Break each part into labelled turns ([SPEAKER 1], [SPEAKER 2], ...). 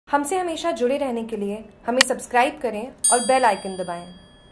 [SPEAKER 1] हमसे हमेशा जुड़े रहने के लिए हमें सब्सक्राइब करें और बेल आइकन दबाएं।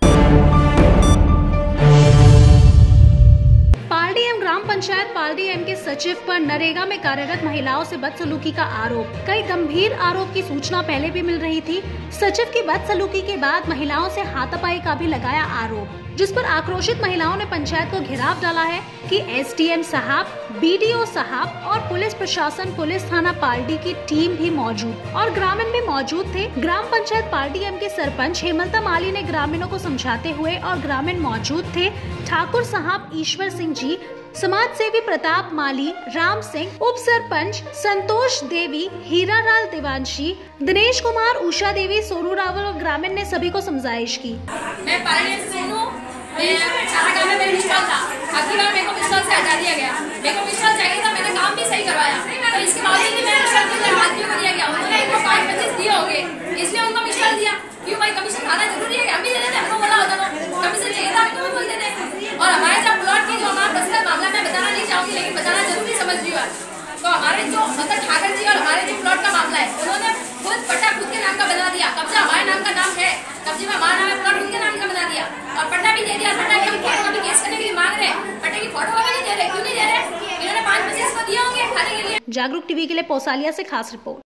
[SPEAKER 2] पालडीएम ग्राम पंचायत पालडीएम के सचिव पर नरेगा में कार्यरत महिलाओं से बदसलूकी का आरोप। कई गंभीर आरोप की सूचना पहले भी मिल रही थी। सचिव की बदसलूकी के बाद महिलाओं से हाथापाई का भी लगाया आरोप, जिस पर आक्रोशित महिलाओं ने पंचायत को घेराव डाला है कि एसडीएम साहब, बीडीओ साहब और पुलिस प्रशासन, पुलिस थाना पालडी की टीम भी मौजूद और ग्रामीण भी मौजूद थे। ग्राम पंचायत पालडीएम के सरपंच हेमलता माली ने ग्रामीणों को समझाते हुए और ग्रामीण मौजूद थे ठाकुर साहब ईश्वर सिंह जी, समाज सेवी प्रताप माली, राम सिंह, उप सरपंच संतोष देवी, हीरा लाल देवांशी, दिनेश कुमार, उषा देवी, सोनू रावल और ग्रामीण ने सभी को समझाइश की।
[SPEAKER 3] मैं पालडीएम से हूँ। मैं चारा गाँव में मिस्टॉल था, आखिरी बार मेरे को मिस्टॉल से हटा दिया गया। मेरे को मिस्टॉल चाहिए था, मैंने काम भी सही करवाया, तो इसके बावजूद भी मैं मिस्टॉल के अंदर आदमियों को दिया गया। उन्होंने इनको 5-25 दिए होंगे, इसलिए उनको मिस्टॉल दिया। क्यों भाई, कमीशन खाना जरूरी है? हम भी दे देते, हमको बोला होता ना कमीशन चाहिए था, हमको भी बोल देते। और हमारे जब प्लॉट की जो हमारा पर्सनल मामला मैं बताना नहीं चाहूँगी, लेकिन बताना जरूरी समझ रही हूँ। तो हमारे जो मतलब ठाकर जी और हमारे जो प्लॉट का मामला है, उन्होंने खुद पट्टा खुद के नाम का बना दिया। कब्जा हमारे नाम का नाम है, कब्जे में हमारा नाम है, प्लॉट उनके नाम का बना दिया और पट्टा भी दे दिया। पट्टा भी हम केस करने के लिए मांग रहे हैं, पट्टे की फोटो भी नहीं दे रहे। क्यों नहीं दे रहे? इन्होंने 5-25 को दिए होंगे खाने के लिए।
[SPEAKER 2] जागरूक टीवी के लिए पोसालिया से खास रिपोर्ट।